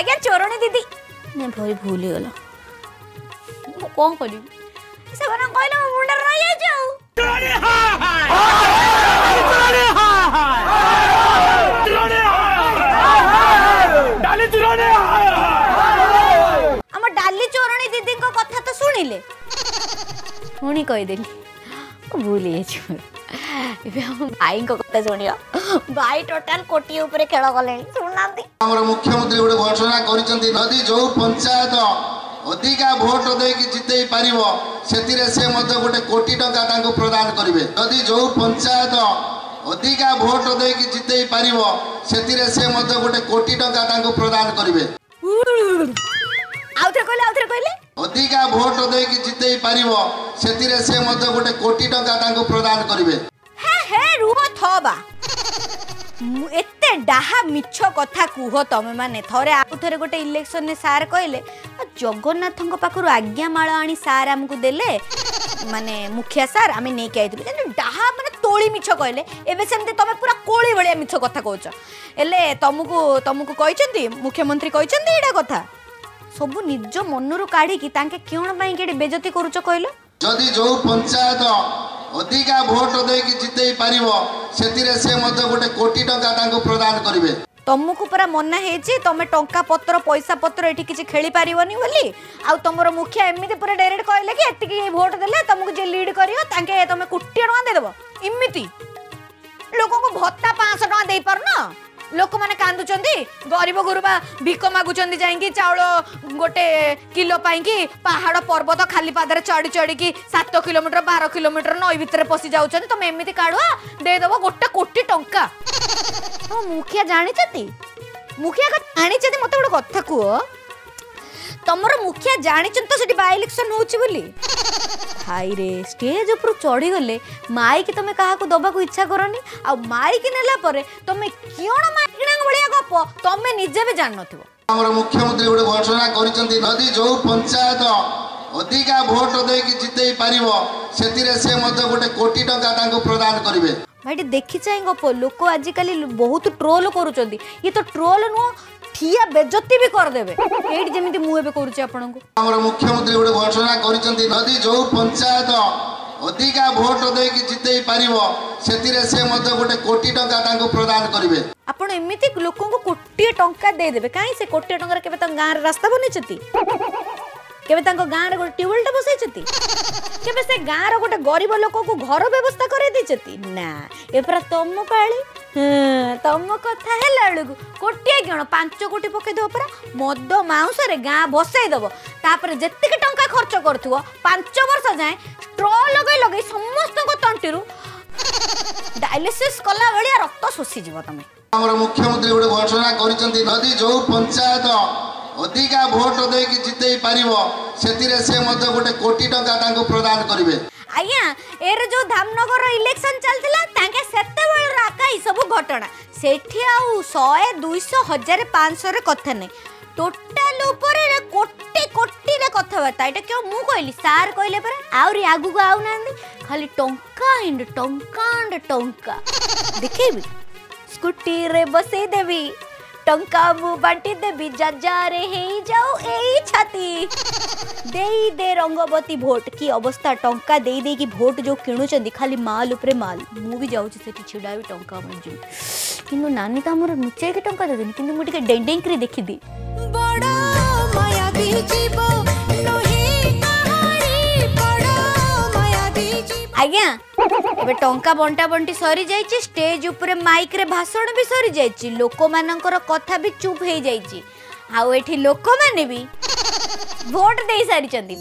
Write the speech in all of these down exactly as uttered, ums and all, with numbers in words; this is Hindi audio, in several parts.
आज्ञा चोरणी दीदी नहीं भाई भूल गला कौन करी से बना कहले मुंडा रही जाऊ डाली चोरणी हम डाली चोरणी दीदी को कथा तो सुनिले पुणी कही देली भूल जाइए भाई को कथा सुनियो भाई टोटाल कोटी ऊपर खेल गले सुनांती हमर मुख्यमंत्री गोटे घोषणा करिसंती नदी जो पंचायत अधिका भोट देकी जितई पारिबो सेतिरे से मध्य गोटे कोटी टका तांको प्रदान करिवे नदी जो पंचायत अधिका भोट देकी जितई पारिबो सेतिरे से मध्य गोटे कोटी टका तांको प्रदान करिवे आउथरे कहले आउथरे कहले अधिका भोट देकी जितई पारिबो सेतिरे से मध्य गोटे कोटी टका तांको प्रदान करिवे हे हे रुह थबा एते डाहा मिछ कथा कुह तमे माने थरे आउ थरे गोटे इलेक्शन ने सार कहले जगन्नाथ पाखरु आज्ञा माला आनी सार हमकु देले माने मुखिया सार आमे नै के आइतु डाहा माने तोली मिछ कहले एबे सेमते तमे पूरा कोली भलिया मिछ कथा कहछ एले तमकु तमकु कहिसंती मुख्यमंत्री कहिसंती एडा कथा सब निज मनरु काढी कि तांके केण पई केडी बेजती करूछ कहलो जदि जो पंचायत अधिका भोट देकी जितई पारिबो सेतिरे से मध्य गोटे कोटी टका तांको प्रदान करिवे तुमको पूरा मना हेची तमे टंका पत्र पैसा पत्र एठी किछि खेली पारिबोनी बोली आ तमरो मुखिया एमिति पूरा डायरेक्ट कहले कि एतिकी वोट देले तुमको जे लीड करियो तांके तमे कोटी टका दे देबो इमिति लोगों को भत्ता पाँच सौ टका देई परना लोक माने कांदुचंदी गरीब गुरुबा भिक मागुचंदी जाईकी चाउल गोटे किलो पाई कि पहाड़ पर्वत खाली पादरे चढ़ी चढ़ी की सात किलोमीटर बारह किलोमीटर नई भितर पशि जाउचंदी तुम एमिति काढुआ दे देबो गोटे कोटी टंका तो मुखिया जानी छती मुखिया का जानी छती मते गोटे कथा को तमरो मुखिया जानी छन तो सेठी बाय इलेक्शन होची बोली हाई रे स्टेज ऊपर चढ़ी गले माइक तमे काहा को दबा को इच्छा करनी आ माइक नेला परे तमे कियोण माइकणा भलिया गप तमे निजे भी जान नथिबो हमर मुख्यमंत्री गोटे घोषणा करिसंती नदी जो पंचायत अधिका भोट देकी जितई पारिबो सेतिरे से मध्य गोटे कोटी टका तांको प्रदान करिवे भाई देखि चाहि गप लोक आज काली बहुत ट्रोल करूचंदी ये तो ट्रोल नो ठिया बेजती भी कर देबे एडी जेमिति मु एबे करूची आपन को हमर मुख्यमंत्री गोटे घोषणा करिसंती नदी जो पंचायत अधिका भोट देकी जितई पारिबो सेतिरे से मध्य गोटे कोटी टका तांको प्रदान करिवे आपण एमिति लोकन को कोटी टंका दे देबे काई से कोटी टंका केबे त गां रे रास्ता बनेचती केबे तांको गां रे गोटे ट्यूबवेल टा बसैचती केबे से गां रे गोटे गरीब लोक को घर व्यवस्था करे दिचती ना ए पर तम पाळी हां तम कथा हेला लगु कोटी गण पाँच कोटी पके दो परा मद माउस रे गां बसै दबो तापर जेतिक टंका खर्च करथुओ पाँच वर्ष जाए स्ट्रॉ लगै लगै समस्त को तंटीरु डायलिसिस कला भलिया रक्त शोषि जीव तमे हमर मुख्यमंत्री गोटे घोषणा करिसंती नदी जो पंचायत अधिका भोट देकी जितई पारिबो सेतिरे से मध्य गोटे कोटी टका तांको प्रदान करिवे आज्ञा एरे जो धामनगर इलेक्शन चलथिला तांके सेते बेल राकाई सब घटना सेठी आउ सौ दो सौ हजार पाँच सौ रे कथा नै टोटल ऊपर रे कोटी कोटी रे कथा बता एटा क्यों मु कहली सार कहले पर आउरी आगु को आउ नांदी खाली टंका एंड टंका एंड टंका देखिबी स्कूटी रे बसे देबी टंका मु बांटी देबी जजा रे हे जाओ एई छाती देई दे रंगवती भोट की अवस्था टंका देई देई की भोट जो किणु चंदी खाली माल ऊपर माल मु भी जाउ सेठी छिडावी टंका मंजू किनु नानी त हमर नुचे के टंका देनी किनु मु टिके डेंडेंग करी देखि दी बड़ा माया बीजीबो नही कहानी बड़ा माया बीजी आज्ञा एबे टंका बंटा बंटी सरी जाइछि स्टेज ऊपर माइक रे भाषण भी सरी जाइछि लोक मानकर कथा भी चुप हे जाइछि आउ एठी लोक माने भी वोट देई सारी चंदी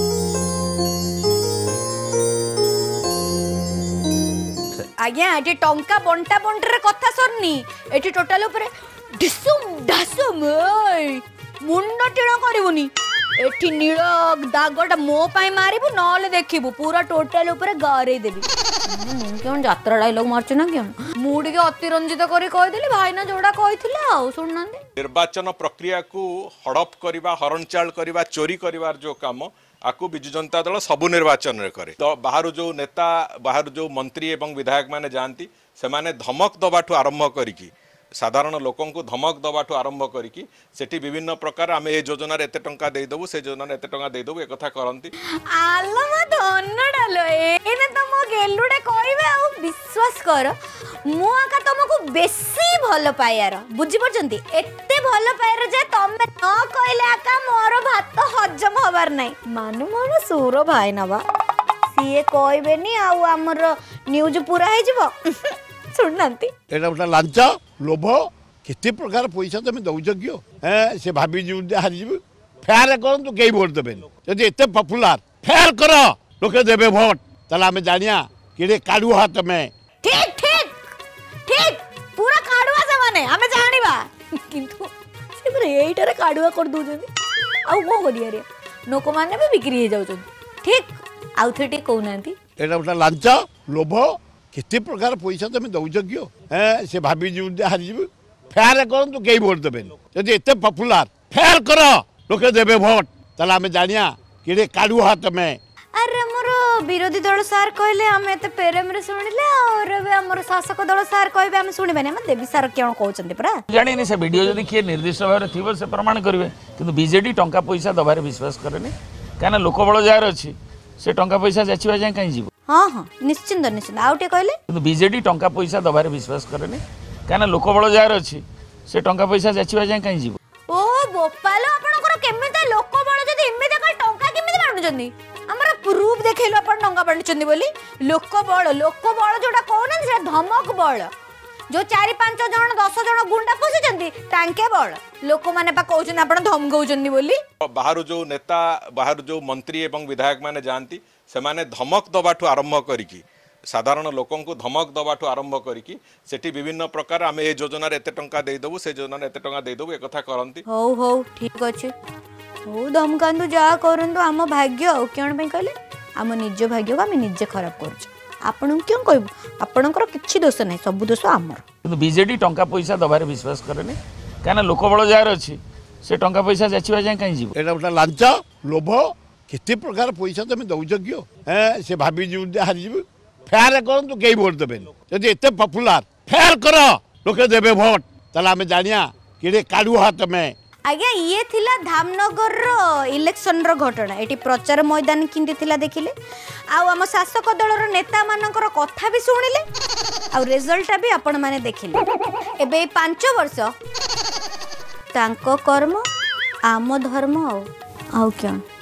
आज्ञा एठी टंका बंटा बंटी रे कथा सरनी एठी टोटल ऊपर डिसुम डासुम मुंड टिण करबुनी एठी नील दागटा मो पाई मारिबु नले देखिबु पूरा टोटल ऊपर गारे देबी क्यों यात्रा डायलॉग मारछ ना क्यों मूड के अतिरंजित करी कहि देली भाई ना जोड़ा कहिथिले आ सुननांदे निर्वाचन प्रक्रिया को हड़प करबा हरणचाल करबा चोरी करबार जो काम आकु बिजु जनता दल सबु निर्वाचन रे करे तो बाहर जो नेता बाहर जो मंत्री एवं विधायक माने जानती से माने धमक दबाठू आरंभ करिकी साधारण लोक धमक दबाठू आरंभ करी सेठी विभिन्न प्रकार आम ए योजन एत टंका देदेबू से योजन एत टंका देदेबू एक कथा करती आलो म धन्नडालो एने त मो गेलुडे कहबे आ विश्वास कर मु आका तुमको बेसी भल पायार बुझी परजंती एते भल पायार जे तमे न कहले आका मोर भात हजम हबार नै मानु मोर सुर भाई नबा सीए कहबेनी आ हमर न्यूज पूरा हे जिवो सुननांती एटा उठा लांच लोभ केते प्रकार पैसा तुम दौच कि से भाभी हारी जीव फेयर कर कई भोट देवे जब एत पपुलार फेयर कर लोके देवे भोट ताले आम जानिया कि काढ़ुआ तुम ठीक ठीक ठीक पूरा काढ़ुआ से माने हमें जानिबा किंतु से पूरा एइटारे काढ़ुआ कर दोजंती आउ को करिया रे लोक माने भी बिक्री हे जाउछंती ठीक आउ थेटी कहउनांती एटा उठा लांच लोभ केते प्रकार पैसा तुम दौच कि से भाभी हारी जीव फेयर कर कई भोट देवे जब एत पपुलार फेयर कर लोके देवे भोट ताले आम जानिया कि काढ़ुआ तुम अरे मोर विरोधी दल सार कहले हम एते प्रेम रे सुनिले और बे हमर शासक दल सार कहबे हम सुनिबे हम देवी सार केन कहउचंती परा जानी नहीं से वीडियो जदि किए निर्दिष्ट भाव थी से प्रमाण करेंगे किंतु बीजेडी टंका पैसा दबार विश्वास करेनि कहीं लोक बल जार अच्छी से टंका पैसा जाचिबा जाए कहीं जीव हाँ हाँ निश्चिंत निश्चिंत आउटे कहले किंतु बीजेडी टंका पैसा दबार विश्वास करेनि कहीं लोक बल जार अच्छी से टंका पैसा जाचिबा जाए कहीं जीव ओ बोपाल आपनकर केमिते लोक बळ जदि इमिते का टंका केमिते बांडुचंदी हमर प्रूफ देखैलो अपन टंका बांडुचंदी बोली लोक बळ लोक बळ जोटा कहउना से धमक बळ जो चारि पांच जण दस जण गुंडा पसिचंदी टांके बळ लोक माने पा कहउचंदी आपण धमकउचंदी बोली बाहर जो नेता बाहर जो मंत्री एवं विधायक माने जानती से माने धमक दबाठू आरंभ करी साधारण लोक धमक दबाठू आरंभ करी सेठी विभिन्न प्रकार आम ए योजन एत टंका देदेबू से योजन एत टंका देदेबू एक कथा करती हौ हौ ठीक अछि हौ धमकांदु जा करंदु आम भाग्य केण पे कहले आम निज भाग्य को आम निजे खराब करछ आपण क्यों कहब आपणकर किछि दोष नै सब दोष आमर किंतु बीजेडी टंका पैसा दबार विश्वास करेनि कहीं लोक बल जार अच्छी से टंका पैसा जाचिबा जाए कहीं जीव एटा उठा लांच लोभ केते प्रकार पैसा तुम दौच कि से भाभी हारी जीव फेयर कर कई भोट देवे जब एत पपुलार फेयर कर लोके देवे भोट ताले आम जानिया कि काढ़ुआ तुम आज्ञा ये थिला धामनगर रो इलेक्शन रो घटना एटी प्रचार मैदान किंदी थिला देखिले आ आम शासक दलर नेता मानकर कथा भी सुनिले आ रिजल्ट भी आपण माने देखिले एबे पांच वर्ष तांको कर्म आम धर्म आउ आउ क्या